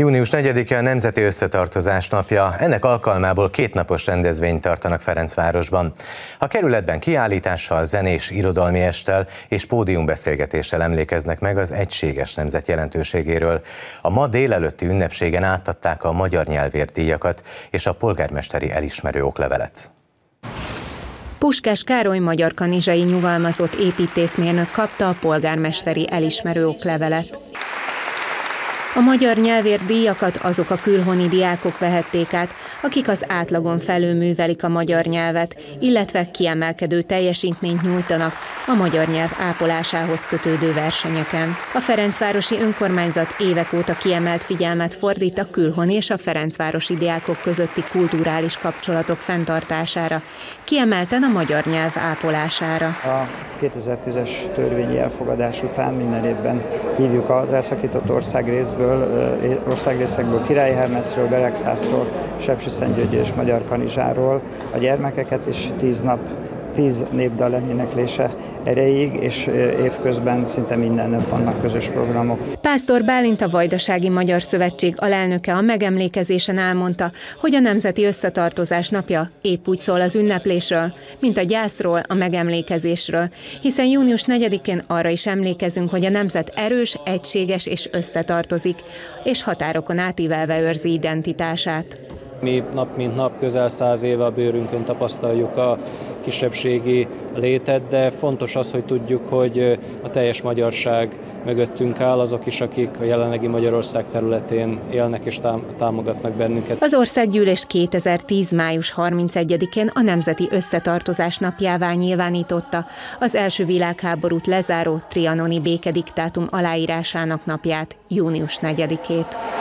Június 4-e a Nemzeti Összetartozás napja, ennek alkalmából kétnapos rendezvényt tartanak Ferencvárosban. A kerületben kiállítással, zenés, irodalmi esttel és pódiumbeszélgetéssel emlékeznek meg az egységes nemzet jelentőségéről. A ma délelőtti ünnepségen átadták a magyar nyelvért díjakat és a polgármesteri elismerő oklevelet. Puskás Károly magyar kanizsai nyugalmazott építészmérnök kapta a polgármesteri elismerő oklevelet. A magyar nyelvért díjakat azok a külhoni diákok vehették át, akik az átlagon felülművelik a magyar nyelvet, illetve kiemelkedő teljesítményt nyújtanak a magyar nyelv ápolásához kötődő versenyeken. A ferencvárosi önkormányzat évek óta kiemelt figyelmet fordít a külhoni és a ferencvárosi diákok közötti kulturális kapcsolatok fenntartására, kiemelten a magyar nyelv ápolására. A 2010-es törvényi elfogadás után minden évben hívjuk az elszakított országrészekből, Király Hermeszről, Beregszászról, Sepsiszentgyörgy és Magyar Kanizsáról a gyermekeket, és 10 népdal eléneklése erejéig, és évközben szinte minden nap vannak közös programok. Pásztor Bálint, a Vajdasági Magyar Szövetség alelnöke a megemlékezésen elmondta, hogy a Nemzeti Összetartozás napja épp úgy szól az ünneplésről, mint a gyászról, a megemlékezésről, hiszen június 4-én arra is emlékezünk, hogy a nemzet erős, egységes és összetartozik, és határokon átívelve őrzi identitását. Mi nap mint nap közel 100 éve a bőrünkön tapasztaljuk a kisebbségi létet, de fontos az, hogy tudjuk, hogy a teljes magyarság mögöttünk áll, azok is, akik a jelenlegi Magyarország területén élnek és támogatnak bennünket. Az országgyűlés 2010. május 31-én a Nemzeti Összetartozás napjává nyilvánította az első világháborút lezáró trianoni békediktátum aláírásának napját, június 4-ét.